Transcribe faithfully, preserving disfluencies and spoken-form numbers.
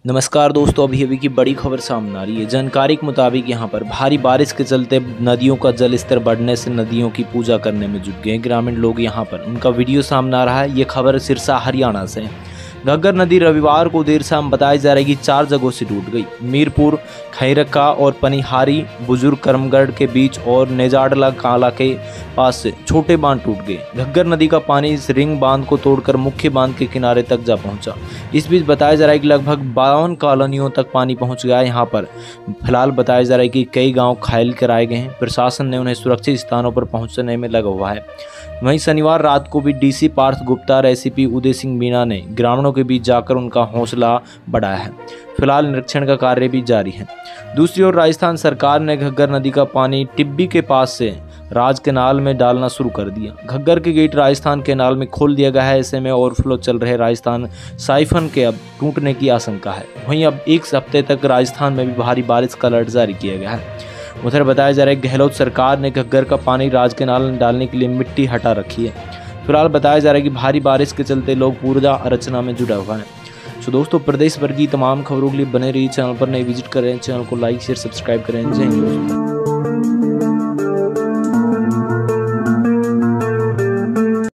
नमस्कार दोस्तों, अभी अभी की बड़ी खबर सामने आ रही है। जानकारी के मुताबिक यहाँ पर भारी बारिश के चलते नदियों का जल स्तर बढ़ने से नदियों की पूजा करने में जुट गए ग्रामीण लोग। यहाँ पर उनका वीडियो सामने आ रहा है। ये खबर सिरसा हरियाणा से है। घग्गर नदी रविवार को देर शाम बताया जा रहा है कि चार जगहों से टूट गई। मीरपुर, खैरक्का और पनिहारी बुजुर्ग करमगढ़ के बीच और नेजाडला काला के पास से छोटे बांध टूट गए। घग्गर नदी का पानी इस रिंग बांध को तोड़कर मुख्य बांध के किनारे तक जा पहुंचा। इस बीच बताया जा रहा है कि लगभग बावन कॉलोनियों तक पानी पहुंच गया। यहाँ पर फिलहाल बताया जा रहा है कि कई गांव घायल कराए गए हैं। प्रशासन ने उन्हें सुरक्षित स्थानों पर पहुंचने में लगा हुआ है। वहीं शनिवार रात को भी डीसी पार्थ गुप्ता और एसीपी उदय सिंह मीणा ने ग्रामीणों के बीच जाकर उनका हौसला बढ़ाया है। फिलहाल निरीक्षण का कार्य भी जारी है। दूसरी ओर राजस्थान सरकार ने घग्गर नदी का पानी टिब्बी के पास से राज केनाल में डालना शुरू कर दिया। घग्गर के गेट राजस्थान केनाल में खोल दिया गया है। ऐसे में ओवरफ्लो चल रहे राजस्थान साइफन के अब टूटने की आशंका है। वहीं अब एक हफ्ते तक राजस्थान में भी भारी बारिश का अलर्ट जारी किया गया है। उधर बताया जा रहा है गहलोत सरकार ने घग्गर का पानी राज केनाल में डालने के लिए मिट्टी हटा रखी है। फिलहाल बताया जा रहा है कि भारी बारिश के चलते लोग पूजा अर्चना में जुड़ा हुआ है। तो दोस्तों, प्रदेश भर की तमाम खबरों के लिए बने रहिए चैनल पर। नए विजिट करें, चैनल को लाइक शेयर सब्सक्राइब करें। जय हिंद दोस्तों।